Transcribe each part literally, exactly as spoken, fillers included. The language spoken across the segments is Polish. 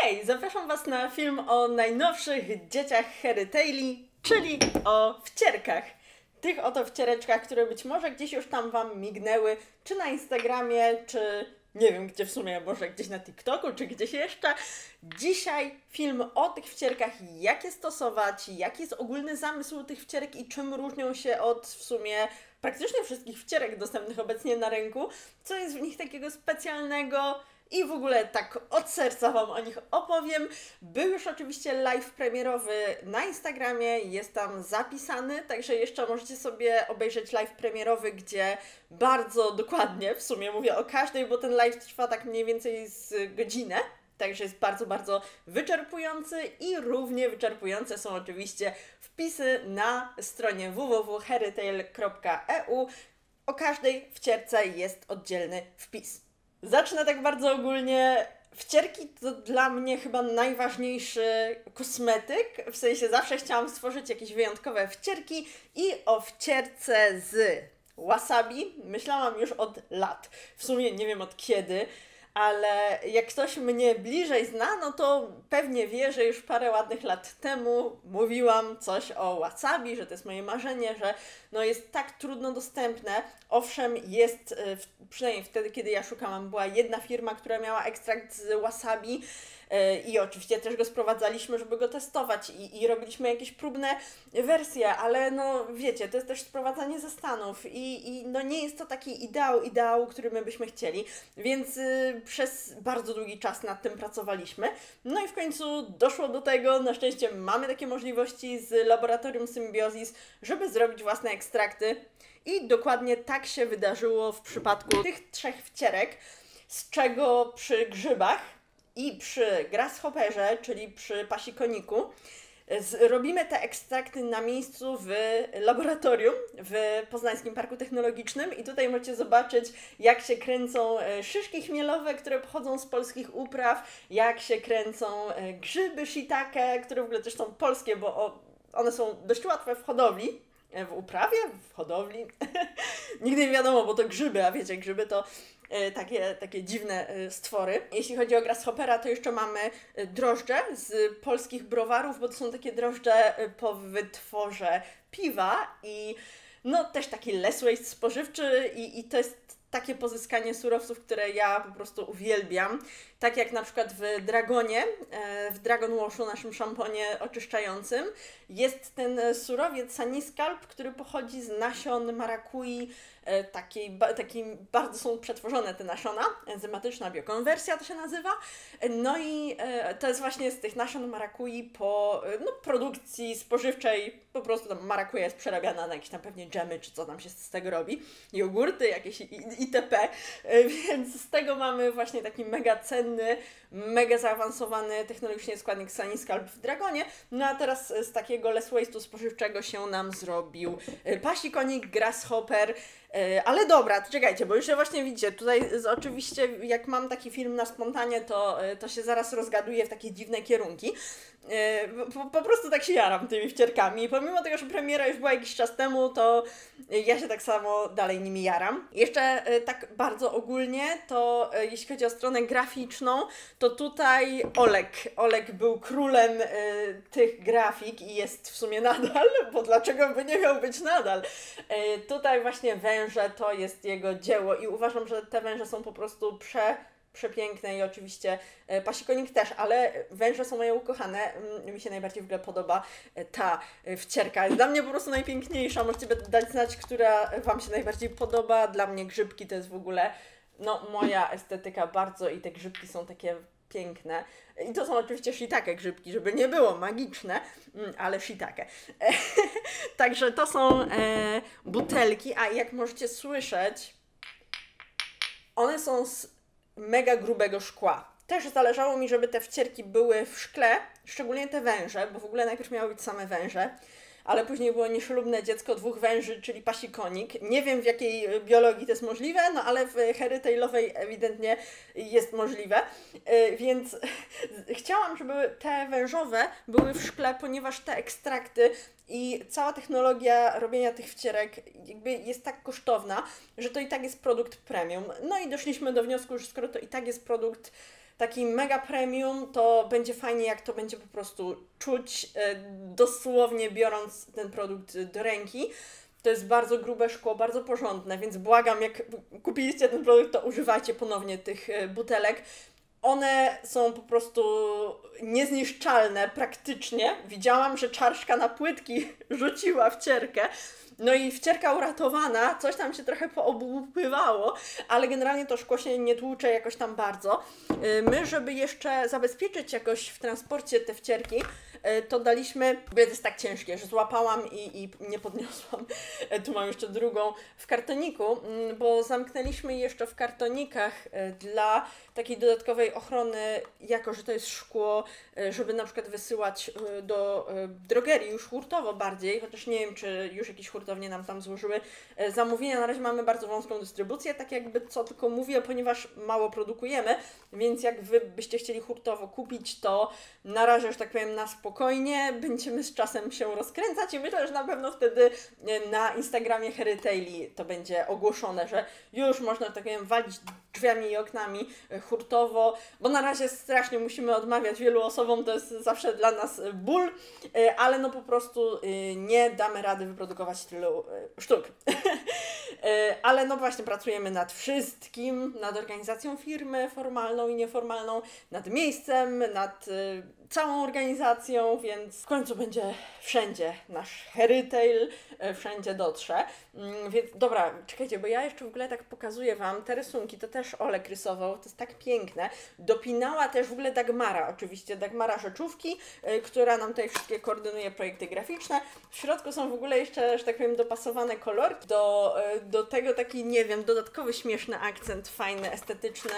Hej, zapraszam Was na film o najnowszych dzieciach Harry Taili, czyli o wcierkach. Tych oto wciereczkach, które być może gdzieś już tam Wam mignęły, czy na Instagramie, czy nie wiem gdzie w sumie, może gdzieś na TikToku, czy gdzieś jeszcze. Dzisiaj film o tych wcierkach, jak je stosować, jaki jest ogólny zamysł tych wcierek i czym różnią się od w sumie praktycznie wszystkich wcierek dostępnych obecnie na rynku, co jest w nich takiego specjalnego. I w ogóle tak od serca Wam o nich opowiem. Był już oczywiście live premierowy na Instagramie, jest tam zapisany, także jeszcze możecie sobie obejrzeć live premierowy, gdzie bardzo dokładnie w sumie mówię o każdej, bo ten live trwa tak mniej więcej z godzinę. Także jest bardzo, bardzo wyczerpujący i równie wyczerpujące są oczywiście wpisy na stronie w w w kropka harrytail kropka e u. O każdej wcierce jest oddzielny wpis. Zacznę tak bardzo ogólnie. Wcierki to dla mnie chyba najważniejszy kosmetyk. W sensie zawsze chciałam stworzyć jakieś wyjątkowe wcierki i o wcierce z wasabi myślałam już od lat. W sumie nie wiem od kiedy, ale jak ktoś mnie bliżej zna, no to pewnie wie, że już parę ładnych lat temu mówiłam coś o wasabi, że to jest moje marzenie, że no jest tak trudno dostępne. Owszem, jest, przynajmniej wtedy, kiedy ja szukałam, była jedna firma, która miała ekstrakt z wasabi i oczywiście też go sprowadzaliśmy, żeby go testować i, i robiliśmy jakieś próbne wersje, ale no wiecie, to jest też sprowadzanie ze Stanów i, i no nie jest to taki ideał, ideał, który my byśmy chcieli, więc y, przez bardzo długi czas nad tym pracowaliśmy. No i w końcu doszło do tego, na szczęście mamy takie możliwości z laboratorium Symbiosis, żeby zrobić własne ekstrakty i dokładnie tak się wydarzyło w przypadku tych trzech wcierek, z czego przy grzybach i przy grasshopperze, czyli przy pasikoniku, robimy te ekstrakty na miejscu w laboratorium w Poznańskim Parku Technologicznym i tutaj możecie zobaczyć, jak się kręcą szyszki chmielowe, które pochodzą z polskich upraw, jak się kręcą grzyby shiitake, które w ogóle też są polskie, bo one są dość łatwe w hodowli. W uprawie? W hodowli? Nigdy nie wiadomo, bo to grzyby, a wiecie, grzyby to Takie, takie dziwne stwory. Jeśli chodzi o grasshoppera, to jeszcze mamy drożdże z polskich browarów, bo to są takie drożdże po wytworze piwa i no też taki less waste spożywczy i, i to jest takie pozyskanie surowców, które ja po prostu uwielbiam. Tak jak na przykład w Dragonie, w Dragon Washu, naszym szamponie oczyszczającym, jest ten surowiec Suniscalp, który pochodzi z nasion marakui, takiej, takiej bardzo są przetworzone te nasiona, enzymatyczna biokonwersja to się nazywa. No i to jest właśnie z tych nasion marakui po no, produkcji spożywczej, po prostu tam marakuja jest przerabiana na jakieś tam pewnie dżemy, czy co tam się z tego robi, jogurty, jakieś itp. Więc z tego mamy właśnie taki mega cenny, mega zaawansowany technologicznie składnik Suniscalp w Dragonie. No a teraz z takiego less waste'u spożywczego się nam zrobił pasikonik, grasshopper. Ale dobra, to czekajcie, bo już się właśnie widzicie, tutaj oczywiście jak mam taki film na spontanie, to, to się zaraz rozgaduję w takie dziwne kierunki. Po, po prostu tak się jaram tymi wcierkami. Pomimo tego, że premiera już była jakiś czas temu, to ja się tak samo dalej nimi jaram. Jeszcze tak bardzo ogólnie, to jeśli chodzi o stronę graficzną, to tutaj Oleg. Oleg był królem y, tych grafik i jest w sumie nadal, bo dlaczego by nie miał być nadal? Y, tutaj właśnie węże to jest jego dzieło i uważam, że te węże są po prostu prze... przepiękne i oczywiście pasikonik też, ale węże są moje ukochane. Mi się najbardziej w ogóle podoba ta wcierka. Jest dla mnie po prostu najpiękniejsza. Możecie dać znać, która Wam się najbardziej podoba. Dla mnie grzybki to jest w ogóle no, moja estetyka bardzo i te grzybki są takie piękne. I to są oczywiście shiitake grzybki, żeby nie było magiczne, ale shiitake. Także to są e, butelki, a jak możecie słyszeć, one są z mega grubego szkła. Też zależało mi, żeby te wcierki były w szkle, szczególnie te węże, bo w ogóle najpierw miały być same węże, ale później było nieślubne dziecko dwóch węży, czyli pasikonik. Nie wiem w jakiej biologii to jest możliwe, no ale w Harry Tailowej ewidentnie jest możliwe, więc chciałam, żeby te wężowe były w szkle, ponieważ te ekstrakty i cała technologia robienia tych wcierek jakby jest tak kosztowna, że to i tak jest produkt premium. No i doszliśmy do wniosku, że skoro to i tak jest produkt taki mega premium, to będzie fajnie, jak to będzie po prostu czuć, dosłownie biorąc ten produkt do ręki. To jest bardzo grube szkło, bardzo porządne, więc błagam, jak kupiliście ten produkt, to używajcie ponownie tych butelek. One są po prostu niezniszczalne praktycznie. Widziałam, że czarszka na płytki rzuciła wcierkę. No i wcierka uratowana, coś tam się trochę poobłupywało, ale generalnie to szkło się nie tłucze jakoś tam bardzo. My, żeby jeszcze zabezpieczyć jakoś w transporcie te wcierki, to daliśmy, bo to jest tak ciężkie, że złapałam i, i nie podniosłam. Tu mam jeszcze drugą w kartoniku, bo zamknęliśmy jeszcze w kartonikach dla takiej dodatkowej ochrony, jako że to jest szkło, żeby na przykład wysyłać do drogerii już hurtowo bardziej, chociaż nie wiem, czy już jakieś hurtownie nam tam złożyły zamówienia. Na razie mamy bardzo wąską dystrybucję, tak jakby co tylko mówię, ponieważ mało produkujemy, więc jak Wy byście chcieli hurtowo kupić, to na razie, że tak powiem, na spokojnie, będziemy z czasem się rozkręcać i myślę, że na pewno wtedy na Instagramie Herytaili to będzie ogłoszone, że już można, tak powiem, walić drzwiami i oknami hurtowo, bo na razie strasznie musimy odmawiać wielu osobom, to jest zawsze dla nas ból, ale no po prostu nie damy rady wyprodukować tylu sztuk. Ale no właśnie pracujemy nad wszystkim, nad organizacją firmy formalną i nieformalną, nad miejscem, nad całą organizacją, więc w końcu będzie wszędzie nasz Herytail, wszędzie dotrze. Więc dobra, czekajcie, bo ja jeszcze w ogóle tak pokazuję Wam te rysunki, to też Olek rysował, to jest tak piękne. Dopinała też w ogóle Dagmara, oczywiście Dagmara Rzeczówki, która nam tutaj wszystkie koordynuje projekty graficzne. W środku są w ogóle jeszcze, że tak powiem, dopasowane kolorki. Do, do tego taki, nie wiem, dodatkowy śmieszny akcent, fajny, estetyczny.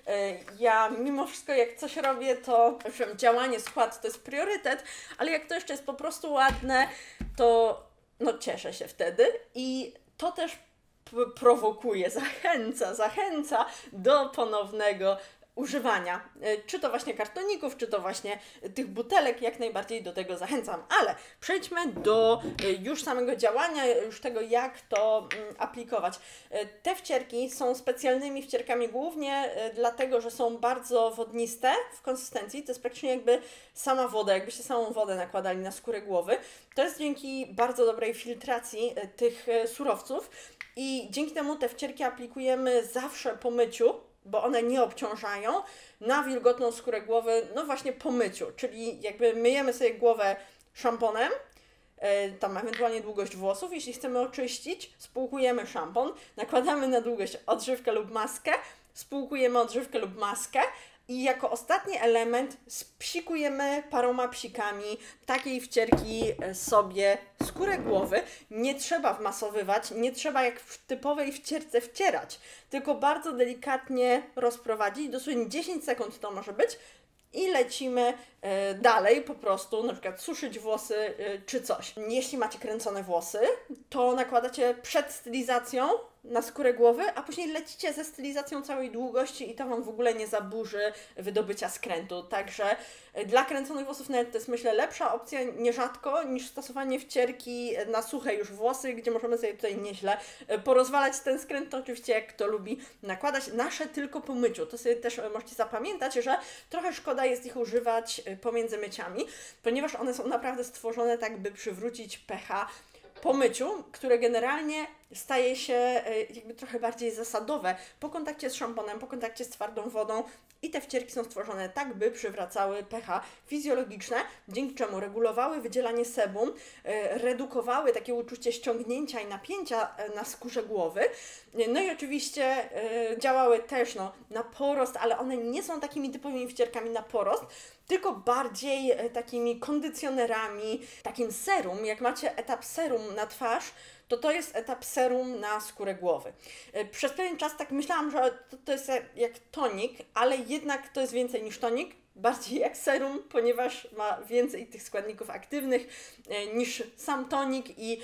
Ja mimo wszystko, jak coś robię, to owszem, działanie, skład to jest priorytet, ale jak to jeszcze jest po prostu ładne, to no cieszę się wtedy i to też prowokuje, zachęca, zachęca do ponownego używania, czy to właśnie kartoników, czy to właśnie tych butelek, jak najbardziej do tego zachęcam. Ale przejdźmy do już samego działania, już tego, jak to aplikować. Te wcierki są specjalnymi wcierkami głównie dlatego, że są bardzo wodniste w konsystencji. To jest praktycznie jakby sama woda, jakbyście samą wodę nakładali na skórę głowy. To jest dzięki bardzo dobrej filtracji tych surowców i dzięki temu te wcierki aplikujemy zawsze po myciu, bo one nie obciążają, na wilgotną skórę głowy, no właśnie po myciu, czyli jakby myjemy sobie głowę szamponem, yy, tam ewentualnie długość włosów, jeśli chcemy oczyścić, spłukujemy szampon, nakładamy na długość odżywkę lub maskę, spłukujemy odżywkę lub maskę i jako ostatni element spsikujemy paroma psikami takiej wcierki sobie skórę głowy. Nie trzeba wmasowywać, nie trzeba jak w typowej wcierce wcierać, tylko bardzo delikatnie rozprowadzić, dosłownie dziesięć sekund to może być i lecimy y, dalej po prostu, na przykład suszyć włosy y, czy coś. Jeśli macie kręcone włosy, to nakładacie przed stylizacją na skórę głowy, a później lecicie ze stylizacją całej długości i to Wam w ogóle nie zaburzy wydobycia skrętu. Także dla kręconych włosów nawet to jest, myślę, lepsza opcja nierzadko niż stosowanie wcierki na suche już włosy, gdzie możemy sobie tutaj nieźle porozwalać ten skręt, to oczywiście jak kto lubi nakładać. Nasze tylko po myciu, to sobie też możecie zapamiętać, że trochę szkoda jest ich używać pomiędzy myciami, ponieważ one są naprawdę stworzone tak, by przywrócić pH po myciu, które generalnie staje się jakby trochę bardziej zasadowe po kontakcie z szamponem, po kontakcie z twardą wodą i te wcierki są stworzone tak, by przywracały pH fizjologiczne, dzięki czemu regulowały wydzielanie sebum, redukowały takie uczucie ściągnięcia i napięcia na skórze głowy, no i oczywiście działały też no, na porost, ale one nie są takimi typowymi wcierkami na porost, tylko bardziej takimi kondycjonerami, takim serum. Jak macie etap serum na twarz, to to jest etap serum na skórę głowy. Przez pewien czas tak myślałam, że to, to jest jak tonik, ale jednak to jest więcej niż tonik, bardziej jak serum, ponieważ ma więcej tych składników aktywnych niż sam tonik i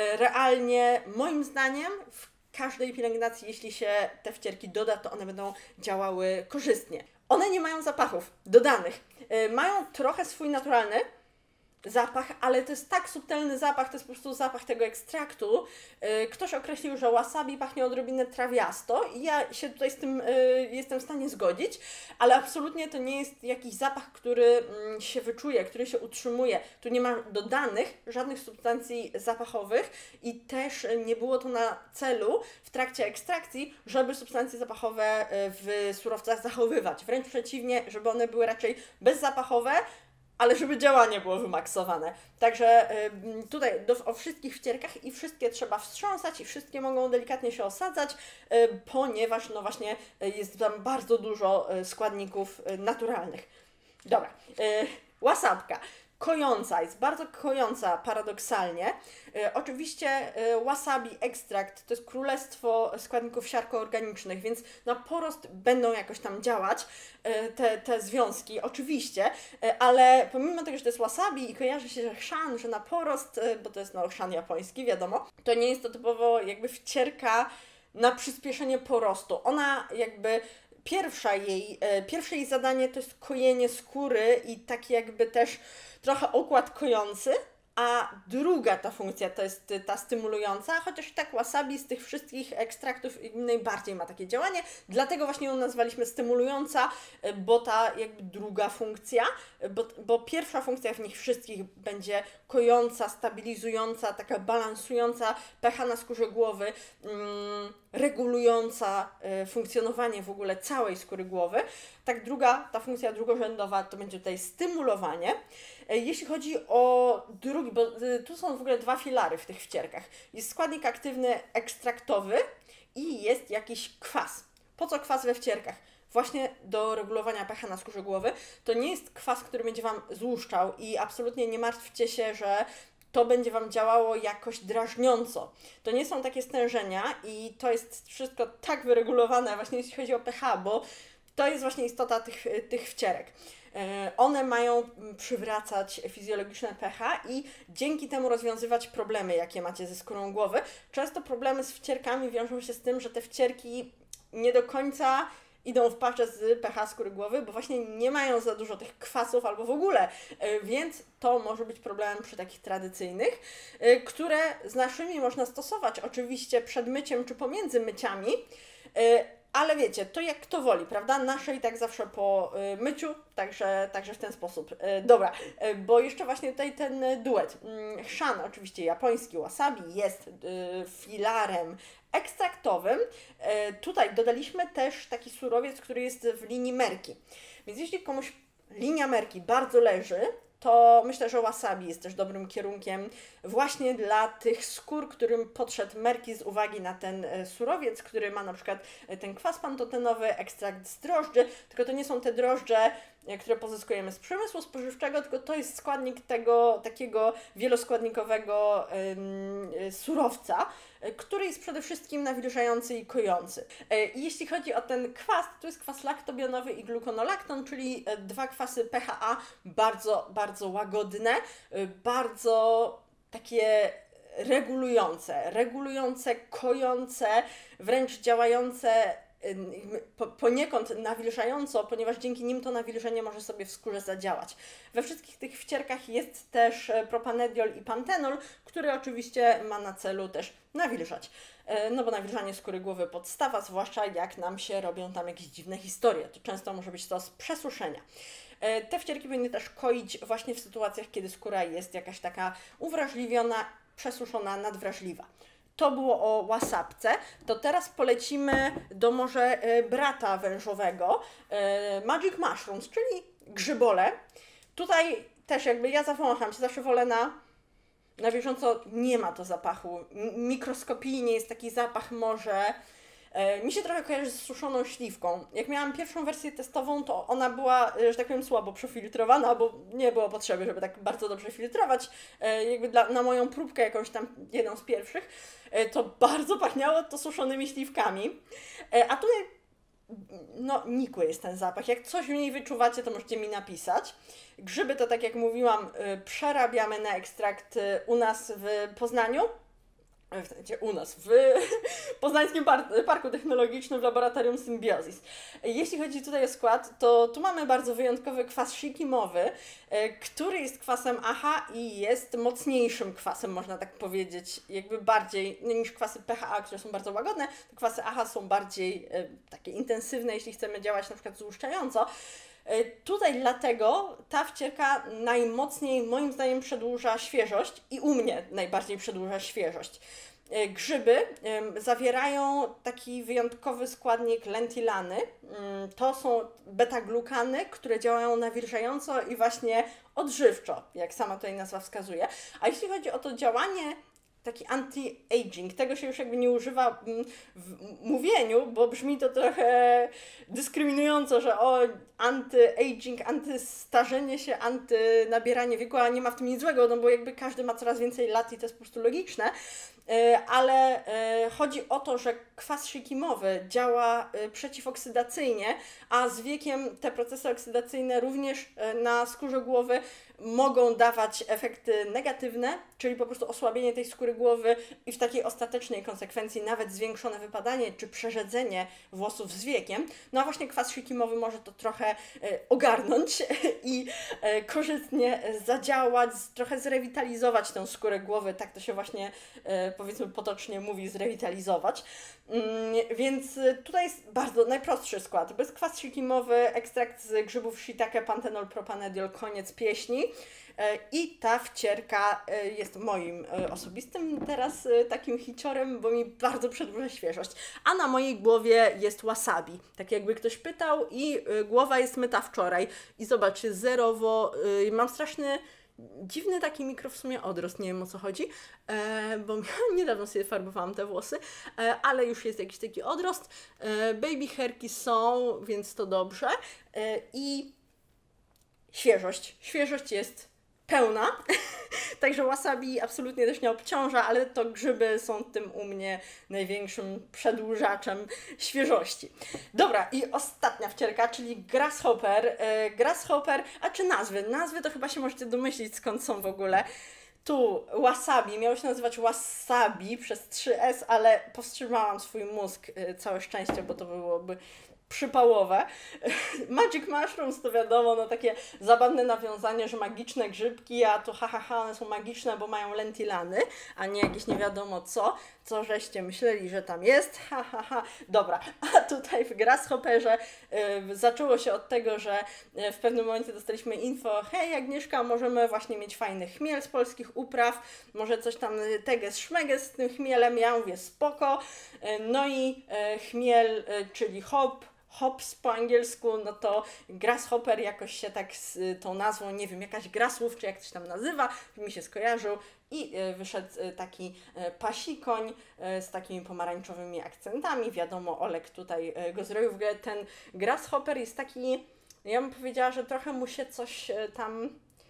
realnie moim zdaniem w każdej pielęgnacji, jeśli się te wcierki doda, to one będą działały korzystnie. One nie mają zapachów dodanych. Mają trochę swój naturalny, zapach, ale to jest tak subtelny zapach, to jest po prostu zapach tego ekstraktu. Yy, ktoś określił, że wasabi pachnie odrobinę trawiasto i ja się tutaj z tym yy, jestem w stanie zgodzić, ale absolutnie to nie jest jakiś zapach, który yy, się wyczuje, który się utrzymuje. Tu nie ma dodanych żadnych substancji zapachowych i też nie było to na celu w trakcie ekstrakcji, żeby substancje zapachowe w surowcach zachowywać. Wręcz przeciwnie, żeby one były raczej bezzapachowe, ale żeby działanie było wymaksowane. Także y, tutaj do, o wszystkich wcierkach i wszystkie trzeba wstrząsać i wszystkie mogą delikatnie się osadzać, y, ponieważ no właśnie y, jest tam bardzo dużo y, składników y, naturalnych. Dobra, y, łasabka. Kojąca, jest bardzo kojąca paradoksalnie. E, oczywiście e, wasabi ekstrakt to jest królestwo składników siarkoorganicznych, więc na porost będą jakoś tam działać e, te, te związki, oczywiście, e, ale pomimo tego, że to jest wasabi i kojarzy się, że chrzan, że na porost, e, bo to jest no chrzan japoński, wiadomo, to nie jest to typowo jakby wcierka na przyspieszenie porostu. Ona jakby Pierwsza jej, e, pierwsze jej zadanie to jest kojenie skóry i taki jakby też trochę okład kojący, a druga ta funkcja to jest ta stymulująca, chociaż tak wasabi z tych wszystkich ekstraktów najbardziej ma takie działanie, dlatego właśnie ją nazwaliśmy stymulująca, bo ta jakby druga funkcja, bo, bo pierwsza funkcja w nich wszystkich będzie kojąca, stabilizująca, taka balansująca pH na skórze głowy, mm, regulująca y, funkcjonowanie w ogóle całej skóry głowy. Tak druga, ta funkcja drugorzędowa to będzie tutaj stymulowanie. Y, jeśli chodzi o drugi, bo y, tu są w ogóle dwa filary w tych wcierkach. Jest składnik aktywny ekstraktowy i jest jakiś kwas. Po co kwas we wcierkach? Właśnie do regulowania pH na skórze głowy. To nie jest kwas, który będzie Wam złuszczał i absolutnie nie martwcie się, że to będzie Wam działało jakoś drażniąco. To nie są takie stężenia i to jest wszystko tak wyregulowane właśnie jeśli chodzi o pH, bo to jest właśnie istota tych, tych wcierek. One mają przywracać fizjologiczne pH i dzięki temu rozwiązywać problemy, jakie macie ze skórą głowy. Często problemy z wcierkami wiążą się z tym, że te wcierki nie do końca idą w parze z pH skóry głowy, bo właśnie nie mają za dużo tych kwasów albo w ogóle, więc to może być problemem przy takich tradycyjnych, które z naszymi można stosować oczywiście przed myciem czy pomiędzy myciami, ale wiecie, to jak kto woli, prawda? Nasze i tak zawsze po y, myciu, także, także w ten sposób. Y, dobra, y, bo jeszcze właśnie tutaj ten duet. Y, chrzan, oczywiście japoński wasabi, jest y, filarem ekstraktowym. Y, tutaj dodaliśmy też taki surowiec, który jest w linii merki. Więc jeśli komuś linia merki bardzo leży, to myślę, że wasabi jest też dobrym kierunkiem właśnie dla tych skór, którym podszedł merki z uwagi na ten surowiec, który ma na przykład ten kwas pantotenowy, ekstrakt z drożdży, tylko to nie są te drożdże, które pozyskujemy z przemysłu spożywczego, tylko to jest składnik tego takiego wieloskładnikowego ym, surowca, który jest przede wszystkim nawilżający i kojący. I jeśli chodzi o ten kwas, to jest kwas laktobionowy i gluconolakton, czyli dwa kwasy P H A bardzo, bardzo łagodne, bardzo takie regulujące, regulujące, kojące, wręcz działające poniekąd nawilżająco, ponieważ dzięki nim to nawilżenie może sobie w skórze zadziałać. We wszystkich tych wcierkach jest też propanediol i pantenol, który oczywiście ma na celu też nawilżać. No bo nawilżanie skóry głowy podstawa, zwłaszcza jak nam się robią tam jakieś dziwne historie. To często może być to z przesuszenia. Te wcierki powinny też koić właśnie w sytuacjach, kiedy skóra jest jakaś taka uwrażliwiona, przesuszona, nadwrażliwa. To było o łasabce, to teraz polecimy do może brata wężowego, Magic Mushrooms, czyli grzybole. Tutaj też jakby ja zawącham się, zawsze wolę na, na bieżąco, nie ma to zapachu, mikroskopijnie jest taki zapach może. Mi się trochę kojarzy z suszoną śliwką. Jak miałam pierwszą wersję testową, to ona była, że tak powiem, słabo przefiltrowana, bo nie było potrzeby, żeby tak bardzo dobrze filtrować. Jakby dla, na moją próbkę, jakąś tam jedną z pierwszych, to bardzo pachniało to suszonymi śliwkami. A tutaj, no, nikły jest ten zapach. Jak coś w niej wyczuwacie, to możecie mi napisać. Grzyby to, tak jak mówiłam, przerabiamy na ekstrakt u nas w Poznaniu. w, u nas, w Poznańskim Parku Technologicznym w Laboratorium Symbiosis. Jeśli chodzi tutaj o skład, to tu mamy bardzo wyjątkowy kwas shikimowy, który jest kwasem A H i jest mocniejszym kwasem, można tak powiedzieć, jakby bardziej niż kwasy P H A, które są bardzo łagodne, to kwasy A H są bardziej e, takie intensywne, jeśli chcemy działać na przykład złuszczająco. Tutaj dlatego ta wcierka najmocniej moim zdaniem przedłuża świeżość i u mnie najbardziej przedłuża świeżość. Grzyby zawierają taki wyjątkowy składnik lentilany. To są beta-glukany, które działają nawilżająco i właśnie odżywczo, jak sama tutaj nazwa wskazuje. A jeśli chodzi o to działanie taki anti-aging, tego się już jakby nie używa w mówieniu, bo brzmi to trochę dyskryminująco, że o anty-aging, antystarzenie się, antynabieranie wieku, a nie ma w tym nic złego, no bo jakby każdy ma coraz więcej lat i to jest po prostu logiczne, ale chodzi o to, że kwas shikimowy działa przeciwoksydacyjnie, a z wiekiem te procesy oksydacyjne również na skórze głowy mogą dawać efekty negatywne, czyli po prostu osłabienie tej skóry głowy i w takiej ostatecznej konsekwencji nawet zwiększone wypadanie czy przerzedzenie włosów z wiekiem. No a właśnie kwas shikimowy może to trochę ogarnąć i korzystnie zadziałać, trochę zrewitalizować tę skórę głowy, tak to się właśnie powiedzmy potocznie mówi, zrewitalizować. Więc tutaj jest bardzo najprostszy skład. Bez kwas shikimowy, ekstrakt z grzybów shiitake, pantenol, propanediol, koniec pieśni. I ta wcierka jest moim osobistym teraz takim hiciorem, bo mi bardzo przedłuża świeżość. A na mojej głowie jest wasabi. Tak jakby ktoś pytał i głowa jest myta wczoraj. I zobaczcie, zerowo, mam straszny dziwny taki mikro w sumie odrost, nie wiem o co chodzi, e, bo niedawno sobie farbowałam te włosy, e, ale już jest jakiś taki odrost. E, baby hairki są, więc to dobrze. E, I świeżość. Świeżość jest pełna, także wasabi absolutnie też nie obciąża, ale to grzyby są tym u mnie największym przedłużaczem świeżości. Dobra, i ostatnia wcierka, czyli grasshopper. E, grasshopper, a czy nazwy? Nazwy to chyba się możecie domyślić, skąd są w ogóle. Tu wasabi, miało się nazywać wasabi przez trzy S, ale powstrzymałam swój mózg, e, całe szczęście, bo to byłoby przypałowe. Magic mushrooms to wiadomo, no takie zabawne nawiązanie, że magiczne grzybki, a to ha, ha, ha, one są magiczne, bo mają lentilany, a nie jakieś nie wiadomo co, co żeście myśleli, że tam jest, ha, ha, ha. Dobra, a tutaj w grasshopperze y, zaczęło się od tego, że y, w pewnym momencie dostaliśmy info, hej Agnieszka, możemy właśnie mieć fajny chmiel z polskich upraw, może coś tam teges, szmeges z tym chmielem, ja mówię spoko, y, no i y, chmiel, y, czyli hop, hops po angielsku, no to grasshopper jakoś się tak z tą nazwą, nie wiem, jakaś grasłów, czy jak to się tam nazywa, mi się skojarzył i wyszedł taki pasikoń z takimi pomarańczowymi akcentami. Wiadomo, Olek tutaj go zrobił. W ogóle ten grasshopper jest taki, ja bym powiedziała, że trochę mu się coś tam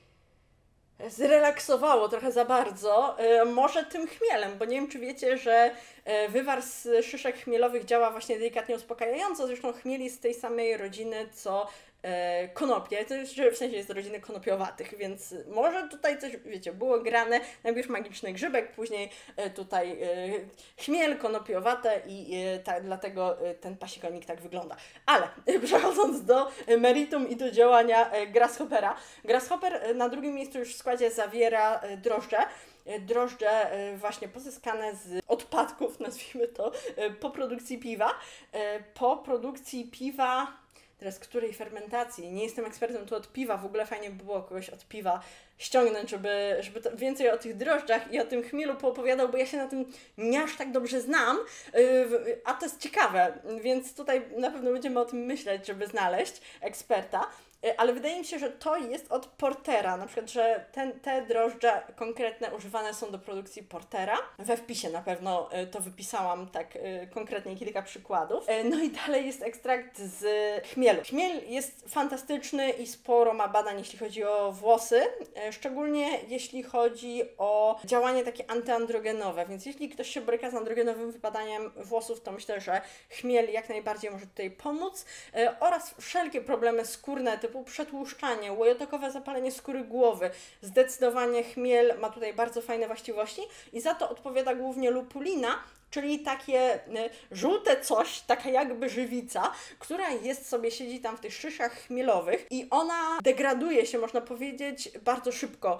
zrelaksowało trochę za bardzo, e, może tym chmielem, bo nie wiem, czy wiecie, że e, wywar z szyszek chmielowych działa właśnie delikatnie uspokajająco, zresztą chmiel jest z tej samej rodziny, co e, konopie, to jest, że w sensie jest z rodziny konopiowatych, więc może tutaj coś, wiecie, było grane, najpierw magiczny grzybek, później e, tutaj e, chmiel, konopiowate i e, ta, dlatego e, ten pasikonik tak wygląda. Ale e, przechodząc do meritum i do działania e, grasshoppera, grasshopper e, na drugim miejscu już w składzie zawiera e, drożdże, drożdże właśnie pozyskane z odpadków, nazwijmy to, po produkcji piwa. Po produkcji piwa, teraz której fermentacji, nie jestem ekspertem tu od piwa, w ogóle fajnie by było kogoś od piwa ściągnąć, żeby, żeby to więcej o tych drożdżach i o tym chmielu poopowiadał, bo ja się na tym nie aż tak dobrze znam, a to jest ciekawe, więc tutaj na pewno będziemy o tym myśleć, żeby znaleźć eksperta. Ale wydaje mi się, że to jest od portera, na przykład, że ten, te drożdże konkretne używane są do produkcji portera. We wpisie na pewno to wypisałam tak konkretnie kilka przykładów. No i dalej jest ekstrakt z chmielu. Chmiel jest fantastyczny i sporo ma badań, jeśli chodzi o włosy, szczególnie jeśli chodzi o działanie takie antyandrogenowe, więc jeśli ktoś się boryka z androgenowym wypadaniem włosów, to myślę, że chmiel jak najbardziej może tutaj pomóc oraz wszelkie problemy skórne typu typu przetłuszczanie, łojotokowe zapalenie skóry głowy. Zdecydowanie chmiel ma tutaj bardzo fajne właściwości i za to odpowiada głównie lupulina, czyli takie y, żółte coś, taka jakby żywica, która jest sobie, siedzi tam w tych szyszach chmielowych i ona degraduje się, można powiedzieć, bardzo szybko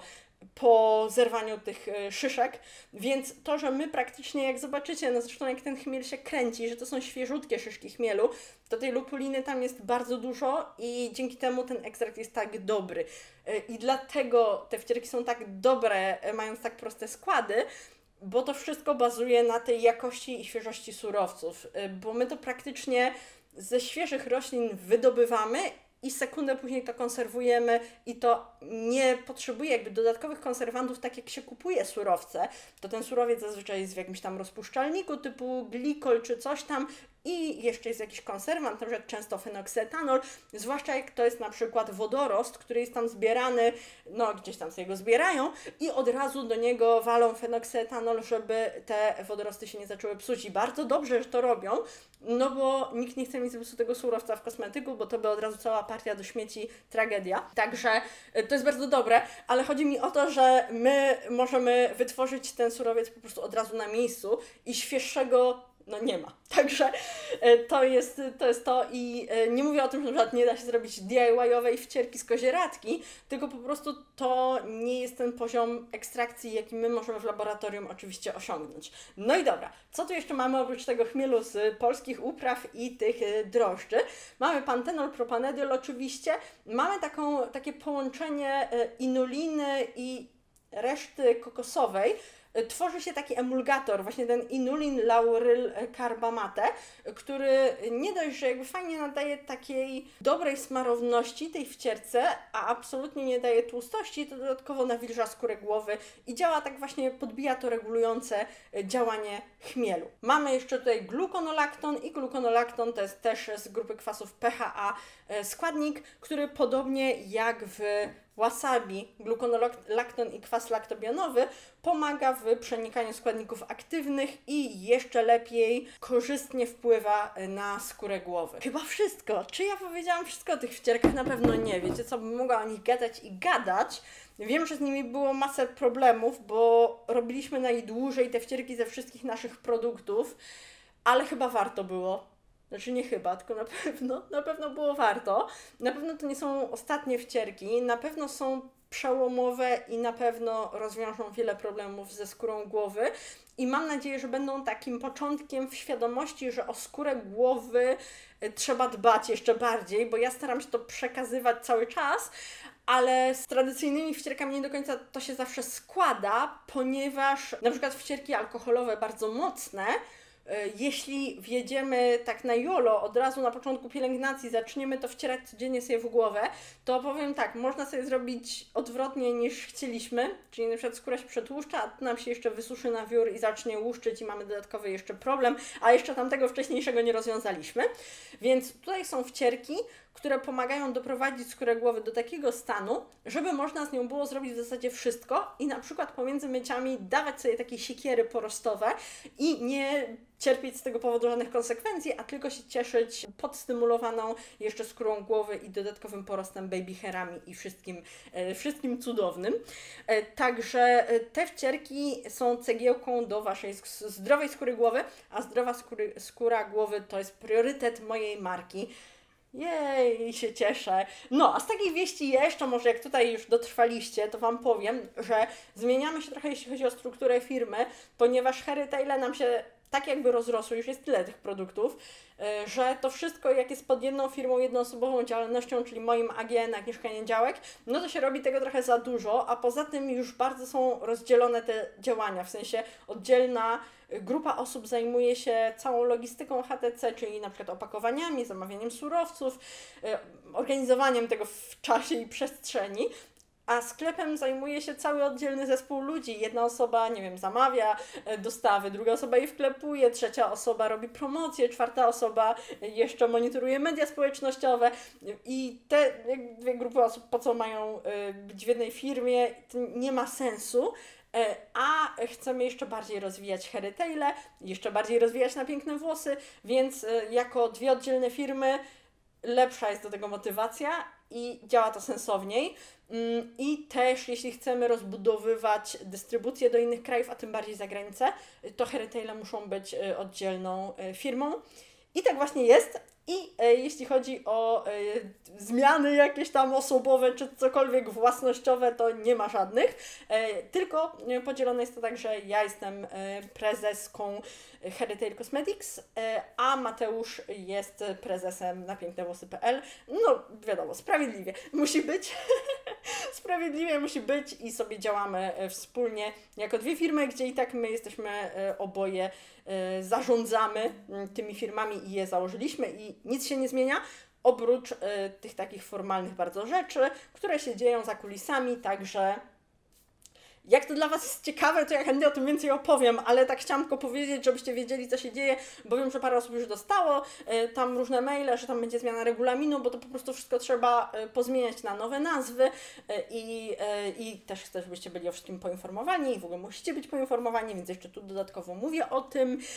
po zerwaniu tych szyszek, więc to, że my praktycznie, jak zobaczycie, no zresztą jak ten chmiel się kręci, że to są świeżutkie szyszki chmielu, to tej lupuliny tam jest bardzo dużo i dzięki temu ten ekstrakt jest tak dobry. I dlatego te wcierki są tak dobre, mając tak proste składy, bo to wszystko bazuje na tej jakości i świeżości surowców, bo my to praktycznie ze świeżych roślin wydobywamy i sekundę później to konserwujemy i to nie potrzebuje jakby dodatkowych konserwantów, tak jak się kupuje surowce, to ten surowiec zazwyczaj jest w jakimś tam rozpuszczalniku typu glikol czy coś tam i jeszcze jest jakiś konserwant, na przykład często fenoksetanol, zwłaszcza jak to jest na przykład wodorost, który jest tam zbierany, no gdzieś tam sobie go zbierają i od razu do niego walą fenoksetanol, żeby te wodorosty się nie zaczęły psuć i bardzo dobrze, że to robią, no bo nikt nie chce mieć zepsutego surowca w kosmetyku, bo to by od razu cała partia do śmieci, tragedia. Także to jest bardzo dobre, ale chodzi mi o to, że my możemy wytworzyć ten surowiec po prostu od razu na miejscu i świeższego no nie ma. Także to jest, to jest to i nie mówię o tym, że na przykład nie da się zrobić D I Y-owej wcierki z kozieradki, tylko po prostu to nie jest ten poziom ekstrakcji, jaki my możemy w laboratorium oczywiście osiągnąć. No i dobra, co tu jeszcze mamy oprócz tego chmielu z polskich upraw i tych drożdży? Mamy pantenol, propanediol oczywiście, mamy taką, takie połączenie inuliny i reszty kokosowej. Tworzy się taki emulgator, właśnie ten inulin lauryl carbamate, który nie dość, że jakby fajnie nadaje takiej dobrej smarowności tej wcierce, a absolutnie nie daje tłustości, to dodatkowo nawilża skórę głowy i działa tak właśnie, podbija to regulujące działanie chmielu. Mamy jeszcze tutaj gluconolacton i gluconolacton to jest też z grupy kwasów P H A składnik, który podobnie jak w wasabi, gluconolacton i kwas laktobionowy pomaga w przenikaniu składników aktywnych i jeszcze lepiej korzystnie wpływa na skórę głowy. Chyba wszystko. Czy ja powiedziałam wszystko o tych wcierkach? Na pewno nie. Wiecie co, bym mogła o nich gadać i gadać. Wiem, że z nimi było masę problemów, bo robiliśmy najdłużej te wcierki ze wszystkich naszych produktów, ale chyba warto było. Znaczy nie chyba, tylko na pewno, na pewno było warto. Na pewno to nie są ostatnie wcierki, na pewno są przełomowe i na pewno rozwiążą wiele problemów ze skórą głowy. I mam nadzieję, że będą takim początkiem w świadomości, że o skórę głowy trzeba dbać jeszcze bardziej, bo ja staram się to przekazywać cały czas, ale z tradycyjnymi wcierkami nie do końca to się zawsze składa, ponieważ na przykład wcierki alkoholowe bardzo mocne, jeśli wjedziemy tak na jolo, od razu na początku pielęgnacji zaczniemy to wcierać codziennie sobie w głowę, to powiem tak, można sobie zrobić odwrotnie niż chcieliśmy, czyli na przykład skóra się przetłuszcza, a tu nam się jeszcze wysuszy na wiór i zacznie łuszczyć i mamy dodatkowy jeszcze problem, a jeszcze tamtego wcześniejszego nie rozwiązaliśmy. Więc tutaj są wcierki, które pomagają doprowadzić skórę głowy do takiego stanu, żeby można z nią było zrobić w zasadzie wszystko i na przykład pomiędzy myciami dawać sobie takie siekiery porostowe i nie cierpieć z tego powodu żadnych konsekwencji, a tylko się cieszyć podstymulowaną jeszcze skórą głowy i dodatkowym porostem baby hairami i wszystkim, e, wszystkim cudownym. E, także te wcierki są cegiełką do Waszej zdrowej skóry głowy, a zdrowa skóry, skóra głowy to jest priorytet mojej marki. Jej, się cieszę. No, a z takich wieści jeszcze, może jak tutaj już dotrwaliście, to Wam powiem, że zmieniamy się trochę, jeśli chodzi o strukturę firmy, ponieważ Hairy Taile nam się tak jakby rozrosły, już jest tyle tych produktów, że to wszystko, jak jest pod jedną firmą, jednoosobową działalnością, czyli moim A G N, Agnieszka Niedziałek, no to się robi tego trochę za dużo, a poza tym już bardzo są rozdzielone te działania, w sensie oddzielna grupa osób zajmuje się całą logistyką H T C, czyli na przykład opakowaniami, zamawianiem surowców, organizowaniem tego w czasie i przestrzeni, a sklepem zajmuje się cały oddzielny zespół ludzi. Jedna osoba, nie wiem, zamawia dostawy, druga osoba je wklepuje, trzecia osoba robi promocję, czwarta osoba jeszcze monitoruje media społecznościowe i te dwie grupy osób po co mają być w jednej firmie, to nie ma sensu. A chcemy jeszcze bardziej rozwijać Hairy Taile, jeszcze bardziej rozwijać na piękne włosy, więc jako dwie oddzielne firmy lepsza jest do tego motywacja i działa to sensowniej. I też jeśli chcemy rozbudowywać dystrybucję do innych krajów, a tym bardziej za granicę, to Herytaile muszą być oddzielną firmą. I tak właśnie jest. I e, jeśli chodzi o e, zmiany jakieś tam osobowe czy cokolwiek własnościowe, to nie ma żadnych. E, tylko podzielone jest to tak, że ja jestem e, prezeską Herytail Cosmetics, e, a Mateusz jest prezesem na piękne włosy kropka p l. No wiadomo, sprawiedliwie musi być. Sprawiedliwie musi być i sobie działamy wspólnie jako dwie firmy, gdzie i tak my jesteśmy oboje, zarządzamy tymi firmami i je założyliśmy i nic się nie zmienia, oprócz tych takich formalnych bardzo rzeczy, które się dzieją za kulisami, także jak to dla Was jest ciekawe, to ja chętnie o tym więcej opowiem, ale tak chciałam tylko powiedzieć, żebyście wiedzieli, co się dzieje, bo wiem, że parę osób już dostało y, tam różne maile, że tam będzie zmiana regulaminu, bo to po prostu wszystko trzeba y, pozmieniać na nowe nazwy y, i, y, i też chcę, żebyście byli o wszystkim poinformowani i w ogóle musicie być poinformowani, więc jeszcze tu dodatkowo mówię o tym, y,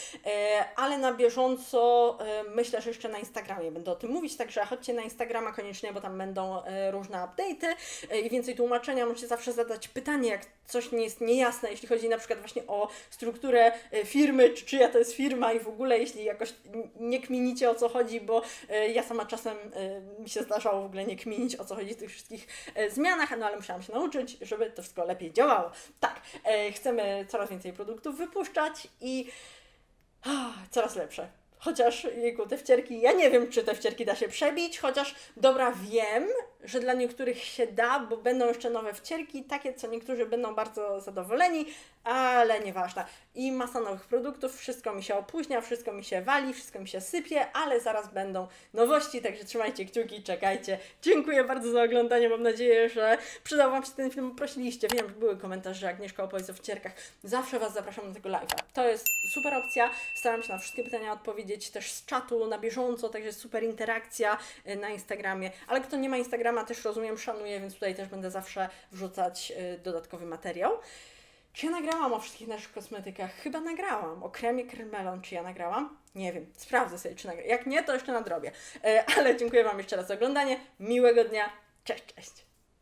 ale na bieżąco y, myślę, że jeszcze na Instagramie będę o tym mówić, także chodźcie na Instagrama koniecznie, bo tam będą y, różne update'y y, i więcej tłumaczenia. Możecie zawsze zadać pytanie, jak coś nie jest niejasne, jeśli chodzi na przykład właśnie o strukturę firmy, czy czyja to jest firma i w ogóle jeśli jakoś nie kminicie o co chodzi, bo ja sama czasem mi się zdarzało w ogóle nie kminić o co chodzi w tych wszystkich zmianach, no ale musiałam się nauczyć, żeby to wszystko lepiej działało. Tak, chcemy coraz więcej produktów wypuszczać i oh, coraz lepsze. Chociaż, jejku, te wcierki, ja nie wiem, czy te wcierki da się przebić, chociaż dobra, wiem, że dla niektórych się da, bo będą jeszcze nowe wcierki, takie, co niektórzy będą bardzo zadowoleni, ale nieważne. I masa nowych produktów, wszystko mi się opóźnia, wszystko mi się wali, wszystko mi się sypie, ale zaraz będą nowości, także trzymajcie kciuki, czekajcie. Dziękuję bardzo za oglądanie, mam nadzieję, że przydał Wam się ten film, prosiliście, wiem, że były komentarze, że Agnieszka opowiedz o wcierkach, zawsze Was zapraszam do tego live'a. To jest super opcja, staram się na wszystkie pytania odpowiedzieć też z czatu na bieżąco, także super interakcja na Instagramie, ale kto nie ma Instagrama, też rozumiem, szanuję, więc tutaj też będę zawsze wrzucać dodatkowy materiał. Czy ja nagrałam o wszystkich naszych kosmetykach? Chyba nagrałam. O kremie Kermelon, czy ja nagrałam? Nie wiem. Sprawdzę sobie, czy nagrałam. Jak nie, to jeszcze nadrobię. Ale dziękuję Wam jeszcze raz za oglądanie. Miłego dnia. Cześć, cześć.